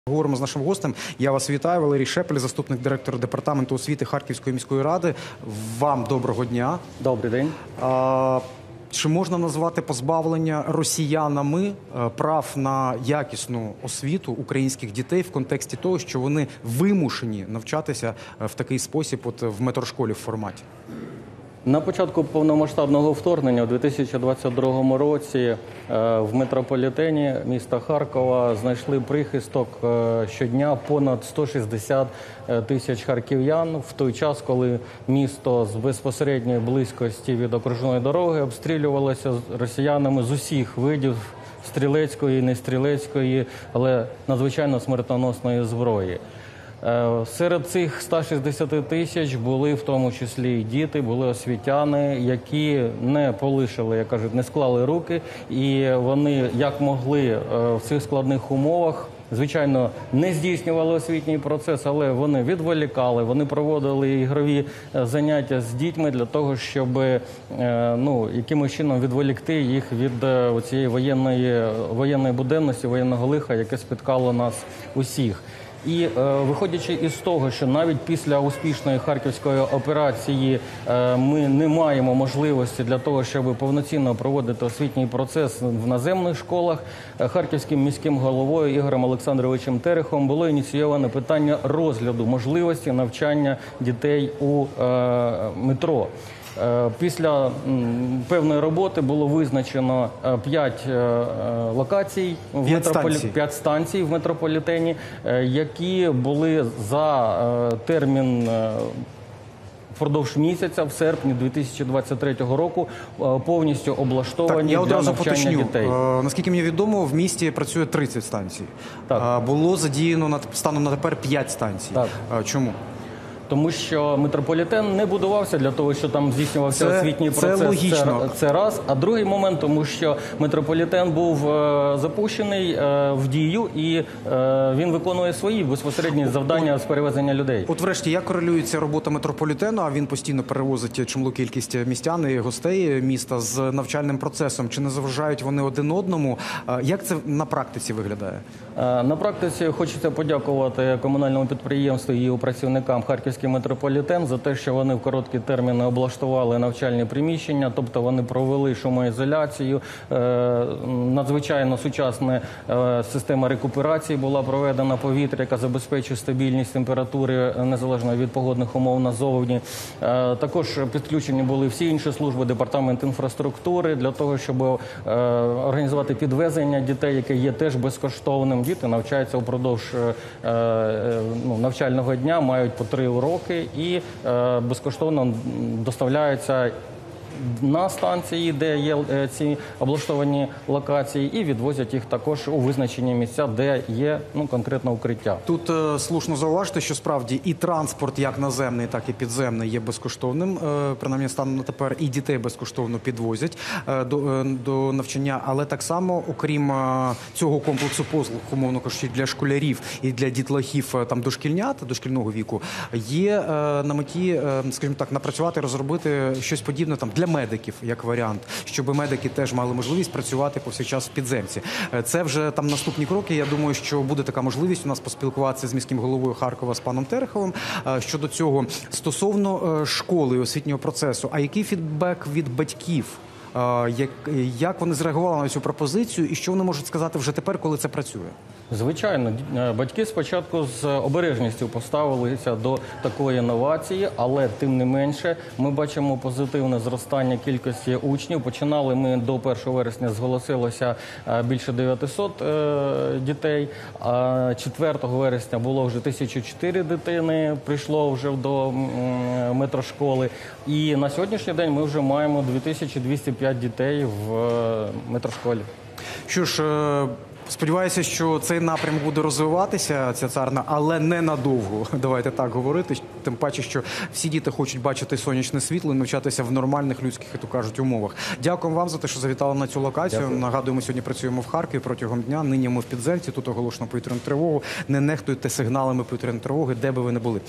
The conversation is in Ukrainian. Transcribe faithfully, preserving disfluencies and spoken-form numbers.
Говоримо з нашим гостем. Я вас вітаю, Валерій Шепель, заступник директора департаменту освіти Харківської міської ради. Вам доброго дня. Добрий день. А, чи можна назвати позбавлення росіянами прав на якісну освіту українських дітей в контексті того, що вони вимушені навчатися в такий спосіб от в метрошколі в форматі? На початку повномасштабного вторгнення у дві тисячі двадцять другому році в метрополітені міста Харкова знайшли прихисток щодня понад сто шістдесят тисяч харків'ян в той час, коли місто з безпосередньої близькості від окружної дороги обстрілювалося росіянами з усіх видів стрілецької, нестрілецької, але надзвичайно смертоносної зброї. Серед цих ста шістдесяти тисяч були в тому числі і діти, були освітяни, які не полишили, як кажуть, не склали руки, і вони як могли в цих складних умовах, звичайно, не здійснювали освітній процес, але вони відволікали, вони проводили ігрові заняття з дітьми для того, щоб ну, якимось чином відволікти їх від цієї воєнної, воєнної буденності, воєнного лиха, яке спіткало нас усіх. І е, виходячи із того, що навіть після успішної харківської операції е, ми не маємо можливості для того, щоб повноцінно проводити освітній процес в наземних школах, е, харківським міським головою Ігорем Олександровичем Терехом було ініційоване питання розгляду можливості навчання дітей у е, метро. Після певної роботи було визначено п'ять локацій, п'ять метрополі... станцій. станцій в метрополітені, які були за термін впродовж місяця, в серпні дві тисячі двадцять третього року, повністю облаштовані так, для навчання поточню. дітей. Е, наскільки мені відомо, в місті працює тридцять станцій. Так. Е, було задіяно на, станом на тепер п'ять станцій. Так. Е, чому? Тому що метрополітен не будувався для того, щоб там здійснювався це, освітній процес. Це логічно. Це, це раз. А другий момент, тому що метрополітен був е, запущений е, в дію, і е, він виконує свої безпосередні завдання з перевезення людей. От врешті, як корелюється робота метрополітену, а він постійно перевозить чималу кількість містян і гостей міста з навчальним процесом? Чи не заважають вони один одному? Як це на практиці виглядає? Е, на практиці хочеться подякувати комунальному підприємству і його працівникам Харківський метрополітен за те, що вони в короткі терміни облаштували навчальні приміщення, тобто вони провели шумоізоляцію, надзвичайно сучасна система рекуперації була проведена повітря, яка забезпечує стабільність температури незалежно від погодних умов назовні. Також підключені були всі інші служби, департамент інфраструктури, для того, щоб організувати підвезення дітей, яке є теж безкоштовним. Діти навчаються упродовж ну, навчального дня, мають по три уроки. І е, безкоштовно доставляються на станції, де є е, ці облаштовані локації, і відвозять їх також у визначені місця, де є ну, конкретно укриття. Тут е, слушно зауважити, що справді і транспорт, як наземний, так і підземний, є безкоштовним, е, принаймні станом на тепер, і дітей безкоштовно підвозять е, до, е, до навчання, але так само, окрім е, цього комплексу послуг, умовно кажучи, для школярів і для дітлахів е, там дошкільнят, дошкільного віку, є е, на меті, е, скажімо так, напрацювати, розробити щось подібне там для медиків, як варіант, щоб медики теж мали можливість працювати повсякчас в підземці. Це вже там наступні кроки. Я думаю, що буде така можливість у нас поспілкуватися з міським головою Харкова, з паном Тереховим, щодо цього. Стосовно школи і освітнього процесу, а який фідбек від батьків? Як, як вони зреагували на цю пропозицію і що вони можуть сказати вже тепер, коли це працює? Звичайно, батьки спочатку з обережністю поставилися до такої новації, але тим не менше ми бачимо позитивне зростання кількості учнів. Починали ми до першого вересня, зголосилося більше дев'ятисот дітей, а четвертого вересня було вже тисяча чотири дитини, прийшло вже до метрошколи. І на сьогоднішній день ми вже маємо дві тисячі двісті п'ять дітей в метрошколі. Що ж, сподіваюся, що цей напрям буде розвиватися, ця царна, але не надовго, давайте так говорити. Тим паче, що всі діти хочуть бачити сонячне світло і навчатися в нормальних людських, як то кажуть, умовах. Дякуємо вам за те, що завітали на цю локацію. Дякую. Нагадуємо, сьогодні працюємо в Харкові протягом дня. Нині ми в підземці, тут оголошено повітряну тривогу. Не нехтуйте сигналами повітряної тривоги, де би ви не були.